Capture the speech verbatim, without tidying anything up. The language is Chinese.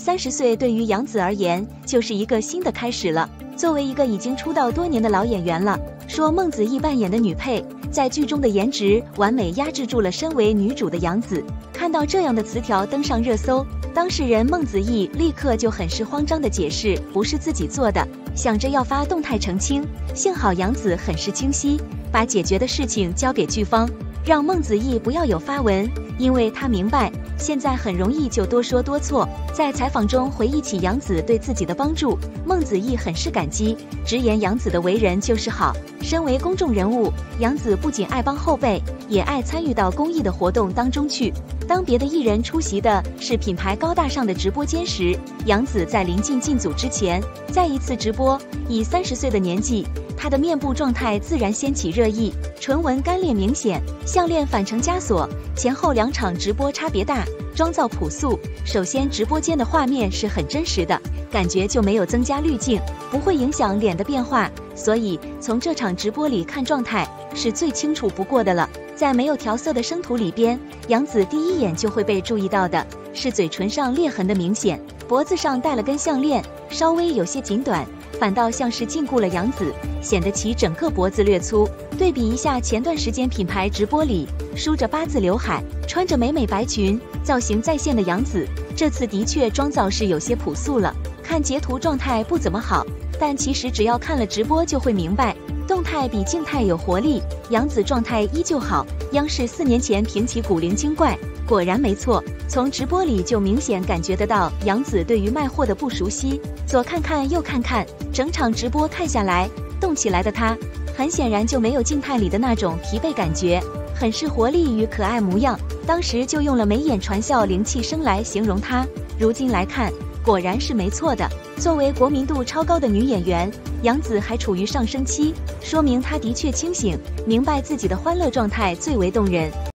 三十岁对于杨紫而言就是一个新的开始了。作为一个已经出道多年的老演员了，说孟子义扮演的女配在剧中的颜值完美压制住了身为女主的杨紫。看到这样的词条登上热搜，当事人孟子义立刻就很是慌张地解释不是自己做的，想着要发动态澄清。幸好杨紫很是清晰，把解决的事情交给剧方，让孟子义不要有发文，因为他明白现在很容易就多说多错。在采访中回忆起杨紫对自己的帮助，孟子义很是感激，直言杨紫的为人就是好。身为公众人物，杨紫不仅爱帮后辈，也爱参与到公益的活动当中去。当别的艺人出席的是品牌高大上的直播间时，杨紫在临近进组之前，在一次直播，以三十岁的年纪，她的面部状态自然掀起热议，唇纹干裂明显，项链反成枷锁，前后两场直播差别大，妆造朴素。首先，直播间的画面是很真实的，感觉就没有增加滤镜，不会影响脸的变化，所以从这场直播里看状态是最清楚不过的了。在没有调色的生图里边，杨紫第一眼就会被注意到的是嘴唇上裂痕的明显，脖子上戴了根项链，稍微有些紧短，反倒像是禁锢了杨紫，显得其整个脖子略粗。对比一下前段时间品牌直播里梳着八字刘海，穿着美美白裙，造型在线的杨紫，这次的确妆造是有些朴素了，看截图状态不怎么好，但其实只要看了直播就会明白，动态比静态有活力，杨紫状态依旧好。央视四年前评起古灵精怪，果然没错，从直播里就明显感觉得到杨紫对于卖货的不熟悉，左看看右看看，整场直播看下来，动起来的她很显然就没有静态里的那种疲惫感觉，很是活力与可爱模样。当时就用了眉眼传笑灵气声来形容她，如今来看果然是没错的。作为国民度超高的女演员，杨紫还处于上升期，说明她的确清醒，明白自己的欢乐状态最为动人。